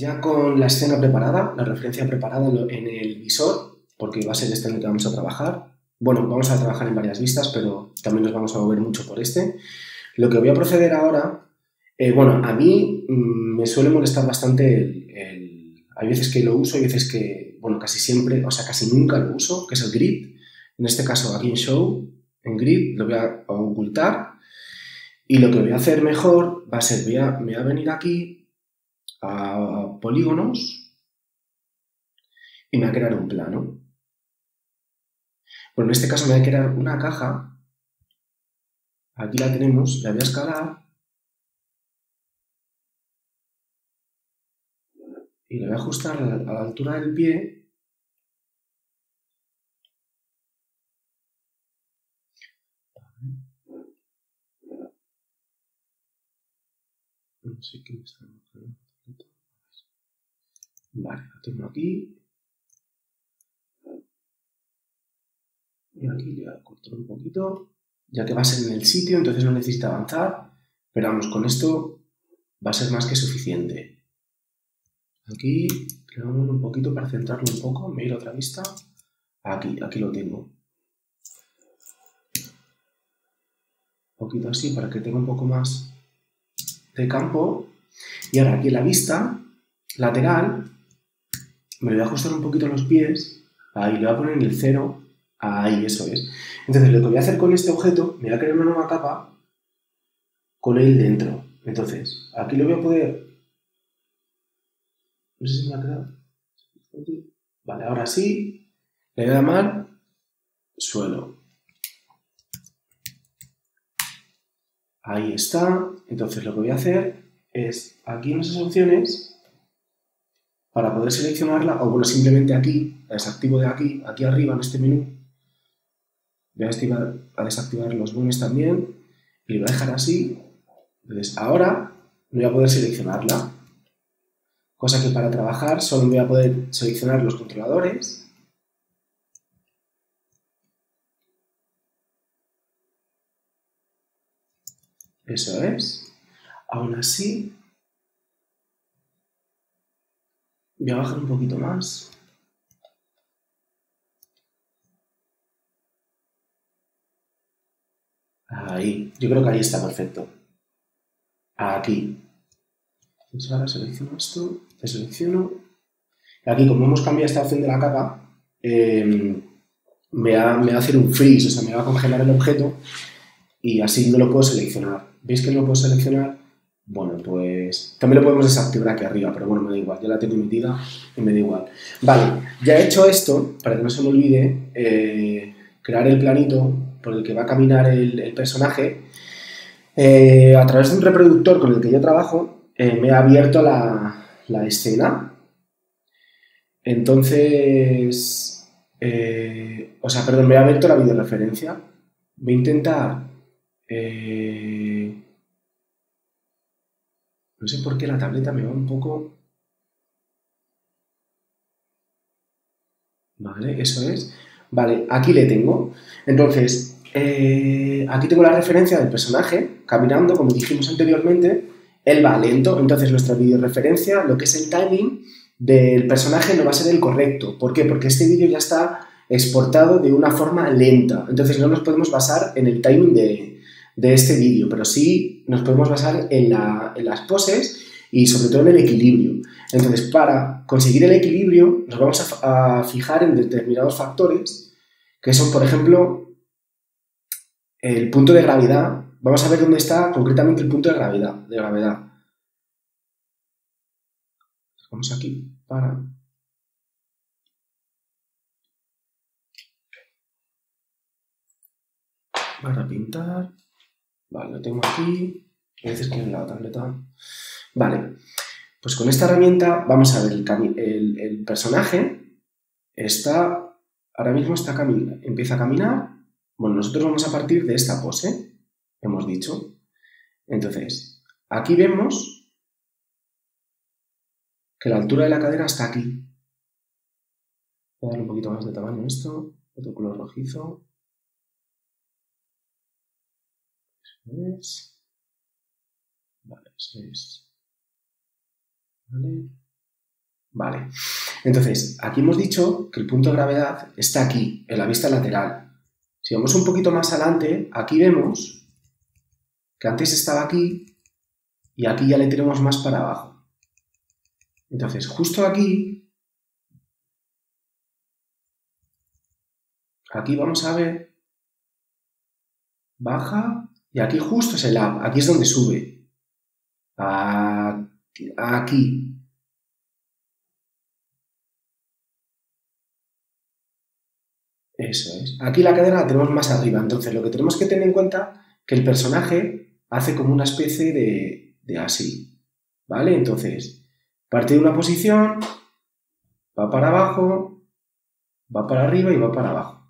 ya con la escena preparada, la referencia preparada en el visor, porque va a ser este en el que vamos a trabajar. Bueno, vamos a trabajar en varias vistas, pero también nos vamos a mover mucho por este. Lo que voy a proceder ahora, bueno, a mí me suele molestar bastante hay veces que lo uso, hay veces que, bueno, casi siempre, o sea, casi nunca lo uso, que es el grid. En este caso, aquí en Show, en grid, lo voy a ocultar. Y lo que voy a hacer mejor va a ser, me voy a venir aquí a polígonos y me voy a crear un plano. Bueno, en este caso me voy a crear una caja. Aquí la tenemos, la voy a escalar. Y le voy a ajustar a la altura del pie. No sé qué me está mostrando. Vale, la tengo aquí. Y aquí le voy a cortar un poquito, ya que va a ser en el sitio, entonces no necesita avanzar. Pero vamos, con esto va a ser más que suficiente. Aquí le damos un poquito para centrarlo un poco. Me voy a ir a otra vista. Aquí lo tengo. Un poquito así para que tenga un poco más de campo. Y ahora aquí en la vista lateral me lo voy a ajustar un poquito los pies. Ahí le voy a poner en el 0. Ahí, eso es. Entonces lo que voy a hacer con este objeto, me voy a crear una nueva capa con él dentro. Entonces, aquí lo voy a poder... No sé si me ha quedado. Vale, ahora sí. Le voy a llamar suelo. Ahí está. Entonces lo que voy a hacer es aquí en esas opciones, para poder seleccionarla, o bueno, simplemente aquí, la desactivo de aquí arriba en este menú. Voy a desactivar los bones también y lo voy a dejar así. Entonces ahora no voy a poder seleccionarla. Cosa que para trabajar solo voy a poder seleccionar los controladores. Eso es. Aún así, voy a bajar un poquito más. Ahí. Yo creo que ahí está perfecto. Aquí. Entonces ahora selecciono esto, deselecciono. Aquí, como hemos cambiado esta opción de la capa, me va a hacer un freeze, o sea, me va a congelar el objeto y así no lo puedo seleccionar. ¿Veis que no lo puedo seleccionar? Bueno, pues también lo podemos desactivar aquí arriba, pero bueno, me da igual, ya la tengo metida y me da igual. Vale, ya he hecho esto, para que no se me olvide, crear el planito por el que va a caminar el personaje. A través de un reproductor con el que yo trabajo, me ha abierto la escena. Entonces, o sea, perdón, me ha abierto la videoreferencia. Voy a intentar... no sé por qué la tableta me va un poco... Vale, eso es. Vale, aquí le tengo. Entonces, aquí tengo la referencia del personaje caminando, como dijimos anteriormente. Él va lento, entonces nuestra videoreferencia, lo que es el timing del personaje no va a ser el correcto. ¿Por qué? Porque este vídeo ya está exportado de una forma lenta. Entonces no nos podemos basar en el timing de este vídeo, pero sí nos podemos basar en las poses y sobre todo en el equilibrio. Entonces, para conseguir el equilibrio, nos vamos a fijar en determinados factores, que son, por ejemplo, el punto de gravedad. Vamos a ver dónde está concretamente el punto de gravedad. Vamos aquí para pintar. Vale, lo tengo aquí. A veces que en la tableta. Vale, pues con esta herramienta vamos a ver el personaje está, ahora mismo empieza a caminar. Bueno, nosotros vamos a partir de esta pose, hemos dicho. Entonces, aquí vemos que la altura de la cadera está aquí. Voy a darle un poquito más de tamaño a esto, otro color rojizo. Eso es. Vale, eso es. Vale. Vale. Entonces, aquí hemos dicho que el punto de gravedad está aquí, en la vista lateral. Si vamos un poquito más adelante, aquí vemos que antes estaba aquí y aquí ya le tenemos más para abajo. Entonces, justo aquí vamos a ver, baja y aquí justo es el up, aquí es donde sube. Aquí. Eso es. Aquí la cadera la tenemos más arriba, entonces lo que tenemos que tener en cuenta es que el personaje hace como una especie de así, ¿vale? Entonces, parte de una posición, va para abajo, va para arriba y va para abajo.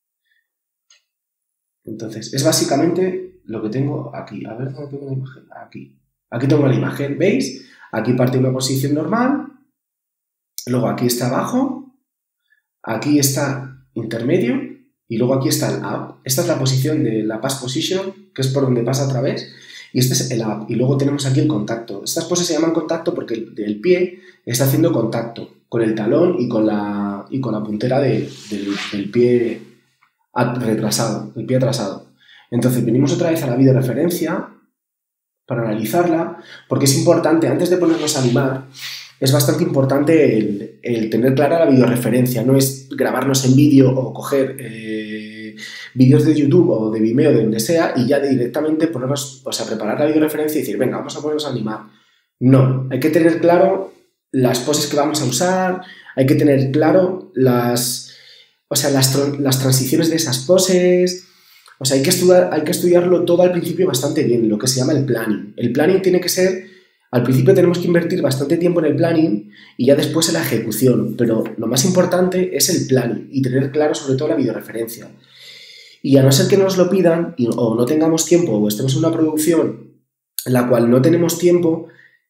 Entonces, es básicamente lo que tengo aquí. A ver, ¿dónde tengo la imagen? Aquí. Aquí tengo la imagen, ¿veis? Aquí parte de una posición normal, luego aquí está abajo, aquí está intermedio y luego aquí está el up. Esta es la posición de la pass position, que es por donde pasa a través, y este es el up. Y luego tenemos aquí el contacto. Estas poses se llaman contacto porque el pie está haciendo contacto con el talón y con la puntera del pie retrasado, el pie atrasado. Entonces venimos otra vez a la videoreferencia para analizarla, porque es importante, antes de ponernos a animar, es bastante importante el tener clara la videoreferencia. No es grabarnos en vídeo o coger vídeos de YouTube o de Vimeo, de donde sea, y ya directamente ponernos, o sea, preparar la videoreferencia y decir, venga, vamos a ponernos a animar. No, hay que tener claro las poses que vamos a usar, hay que tener claro las transiciones de esas poses. O sea, hay que estudiarlo todo al principio bastante bien, lo que se llama el planning. El planning tiene que ser, al principio tenemos que invertir bastante tiempo en el planning y ya después en la ejecución, pero lo más importante es el planning y tener claro sobre todo la videoreferencia. Y a no ser que nos lo pidan o no tengamos tiempo o estemos en una producción en la cual no tenemos tiempo,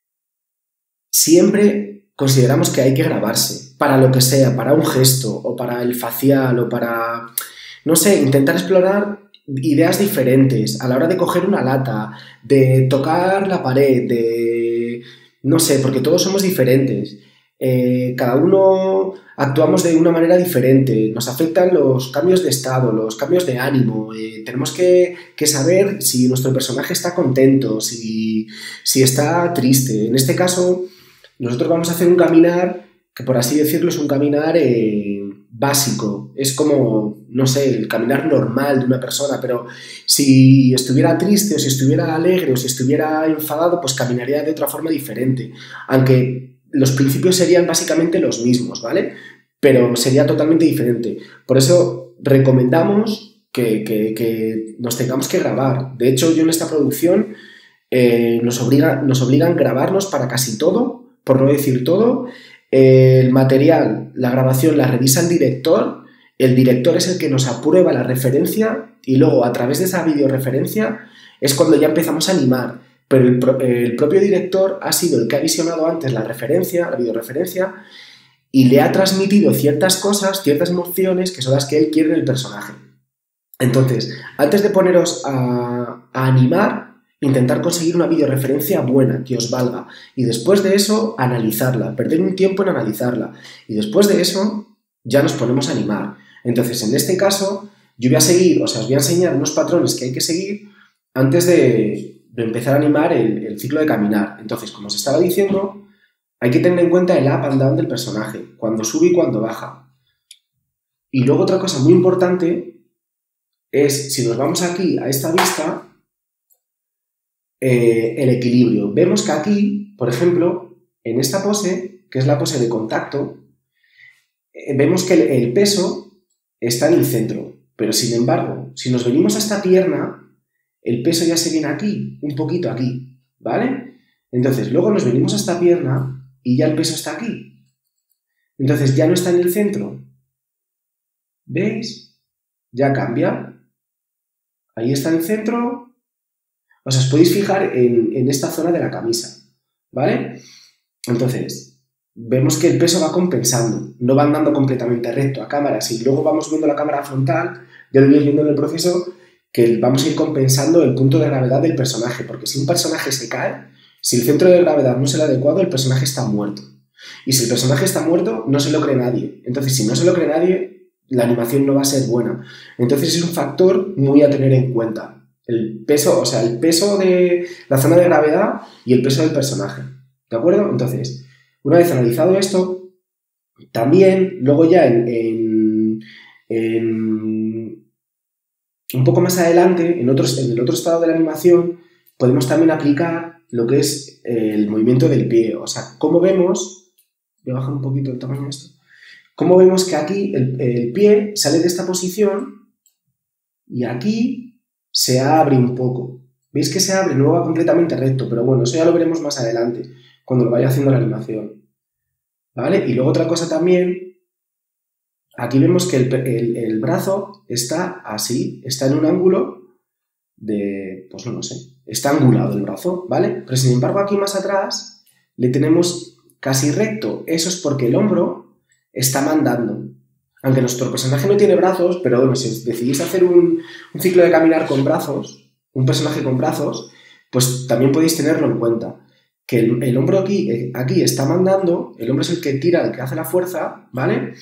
siempre consideramos que hay que grabarse para lo que sea, para un gesto o para el facial o para, no sé, intentar explorar ideas diferentes a la hora de coger una lata, de tocar la pared, de, no sé, porque todos somos diferentes. Cada uno actuamos de una manera diferente, nos afectan los cambios de estado, los cambios de ánimo, tenemos que saber si nuestro personaje está contento, si está triste. En este caso, nosotros vamos a hacer un caminar que, por así decirlo, es un caminar básico, es como, no sé, el caminar normal de una persona, pero si estuviera triste o si estuviera alegre o si estuviera enfadado, pues caminaría de otra forma diferente, aunque los principios serían básicamente los mismos, ¿vale? Pero sería totalmente diferente. Por eso recomendamos que nos tengamos que grabar. De hecho, yo en esta producción nos obligan a grabarnos para casi todo, por no decir todo. El material, la grabación la revisa el director es el que nos aprueba la referencia y luego a través de esa videoreferencia es cuando ya empezamos a animar, pero el propio director ha sido el que ha visionado antes la videoreferencia y le ha transmitido ciertas cosas, ciertas emociones que son las que él quiere en el personaje. Entonces, antes de poneros a animar, intentar conseguir una videoreferencia buena, que os valga. Y después de eso, analizarla, perder un tiempo en analizarla. Y después de eso, ya nos ponemos a animar. Entonces, en este caso, yo os voy a enseñar unos patrones que hay que seguir antes de empezar a animar el ciclo de caminar. Entonces, como os estaba diciendo, hay que tener en cuenta el up and down del personaje, cuando sube y cuando baja. Y luego otra cosa muy importante es, si nos vamos aquí a esta vista, el equilibrio. Vemos que aquí, por ejemplo, en esta pose, que es la pose de contacto, vemos que el peso está en el centro, pero sin embargo, si nos venimos a esta pierna, el peso ya se viene aquí, un poquito aquí, ¿vale? Entonces, luego nos venimos a esta pierna y ya el peso está aquí. Entonces, ya no está en el centro. ¿Veis? Ya cambia. Ahí está en el centro. O sea, os podéis fijar en esta zona de la camisa, ¿vale? Entonces, vemos que el peso va compensando, no va andando completamente recto a cámara. Si luego vamos viendo la cámara frontal, ya lo iréis viendo en el proceso, que vamos a ir compensando el punto de gravedad del personaje, porque si un personaje se cae, si el centro de gravedad no es el adecuado, el personaje está muerto. Y si el personaje está muerto, no se lo cree nadie. Entonces, si no se lo cree nadie, la animación no va a ser buena. Entonces, es un factor muy a tener en cuenta. El peso, o sea, el peso de la zona de gravedad y el peso del personaje. ¿De acuerdo? Entonces, una vez analizado esto, también, luego ya un poco más adelante, en el otro estado de la animación, podemos también aplicar lo que es el movimiento del pie. O sea, como vemos, voy a bajar un poquito el tamaño de esto, como vemos que aquí el pie sale de esta posición y aquí se abre un poco. ¿Veis que se abre? No va completamente recto, pero bueno, eso ya lo veremos más adelante, cuando lo vaya haciendo la animación. ¿Vale? Y luego otra cosa también, aquí vemos que el brazo está así, está en un ángulo de, pues no sé, está angulado el brazo, ¿vale? Pero sin embargo aquí más atrás le tenemos casi recto. Eso es porque el hombro está mandando. Aunque nuestro personaje no tiene brazos, pero bueno, si decidís hacer un ciclo de caminar con brazos, un personaje con brazos, pues también podéis tenerlo en cuenta. Que el hombro aquí está mandando, el hombro es el que tira, el que hace la fuerza, ¿vale?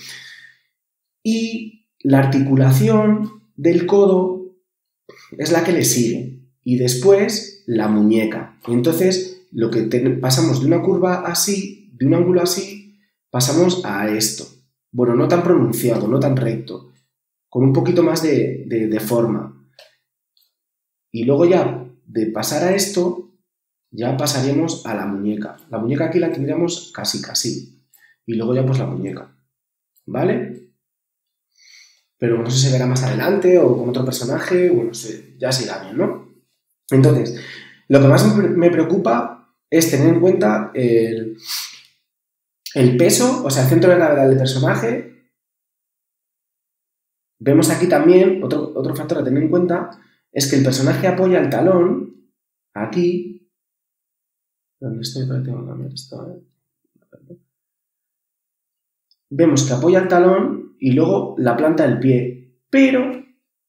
Y la articulación del codo es la que le sigue. Y después la muñeca. Y entonces lo que pasamos de una curva así, de un ángulo así, pasamos a esto. Bueno, no tan pronunciado, no tan recto, con un poquito más de forma. Y luego ya de pasar a esto, ya pasaríamos a la muñeca. La muñeca aquí la tendríamos casi. Y luego ya pues la muñeca. ¿Vale? Pero no sé si se verá más adelante o con otro personaje, bueno, ya se irá bien, ¿no? Entonces, lo que más me preocupa es tener en cuenta el peso, o sea, el centro de gravedad del personaje. Vemos aquí también, otro factor a tener en cuenta, es que el personaje apoya el talón aquí. ¿Dónde estoy? Tengo que cambiar esto, Vemos que apoya el talón y luego la planta del pie, pero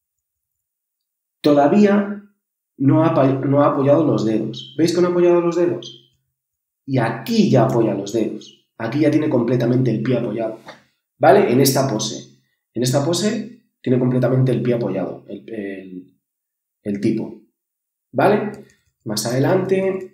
todavía no ha apoyado los dedos. ¿Veis que no ha apoyado los dedos? Y aquí ya apoya los dedos. Aquí ya tiene completamente el pie apoyado. ¿Vale? En esta pose. En esta pose tiene completamente el pie apoyado, el tipo. ¿Vale? Más adelante,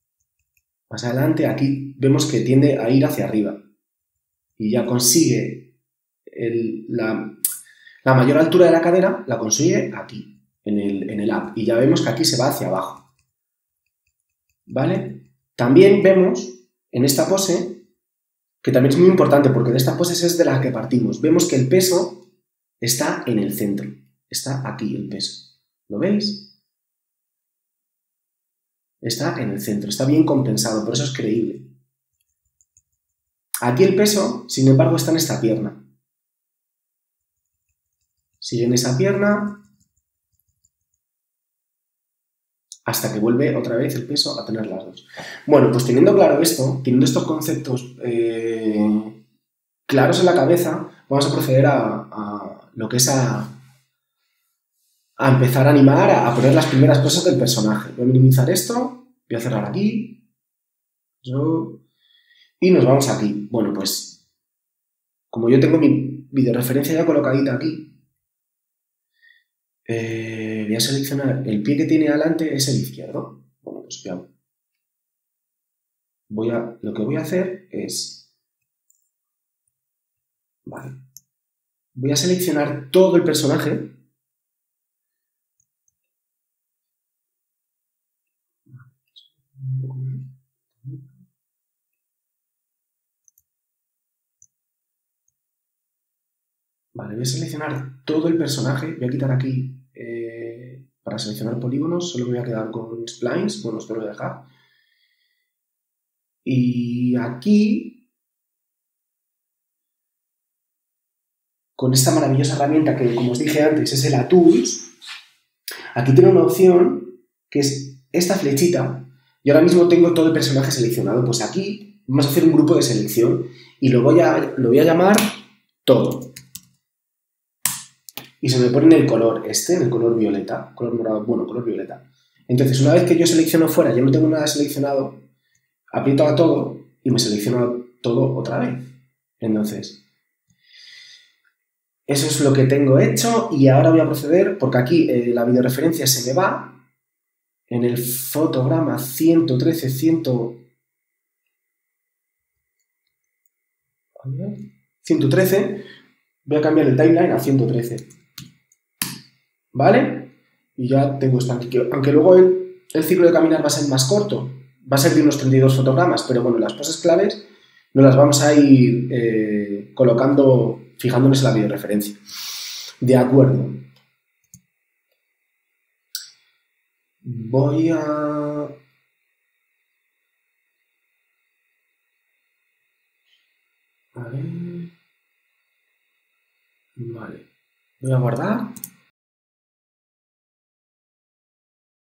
aquí vemos que tiende a ir hacia arriba. Y ya consigue la mayor altura de la cadera, la consigue aquí, en el up. Y ya vemos que aquí se va hacia abajo. ¿Vale? También vemos en esta pose, que también es muy importante porque de esta pose es de la que partimos, vemos que el peso está en el centro. Está aquí el peso. ¿Lo veis? Está en el centro, está bien compensado, por eso es creíble. Aquí el peso, sin embargo, está en esta pierna. Sigue en esa pierna hasta que vuelve otra vez el peso a tener las dos. Bueno, pues teniendo claro esto, teniendo estos conceptos claros en la cabeza, vamos a proceder a lo que es a empezar a animar, a poner las primeras cosas del personaje. Voy a minimizar esto, voy a cerrar aquí, y nos vamos aquí. Bueno, pues como yo tengo mi videoreferencia ya colocadita aquí, voy a seleccionar el pie que tiene adelante, es el izquierdo. Bueno, pues lo que voy a hacer es, vale, voy a seleccionar todo el personaje. Vale, voy a seleccionar todo el personaje, voy a quitar aquí, para seleccionar polígonos, solo me voy a quedar con splines, bueno, esto lo voy a dejar. Y aquí, con esta maravillosa herramienta que, como os dije antes, es el A-Tools, aquí tiene una opción que es esta flechita, y ahora mismo tengo todo el personaje seleccionado. Pues aquí vamos a hacer un grupo de selección y lo voy a llamar todo. Y se me pone en el color en el color violeta, color morado, bueno, color violeta. Entonces, una vez que yo selecciono fuera, ya no tengo nada seleccionado, aprieto a todo y me selecciono todo otra vez. Entonces, eso es lo que tengo hecho y ahora voy a proceder, porque aquí la videoreferencia se me va, en el fotograma 113, 113, voy a cambiar el timeline a 113. ¿Vale? Y ya tengo esto aquí, aunque luego el ciclo de caminar va a ser más corto, va a ser de unos 32 fotogramas, pero bueno, las poses claves nos las vamos a ir colocando, fijándonos en la videoreferencia. De acuerdo. Voy a... A ver... Vale. Voy a guardar.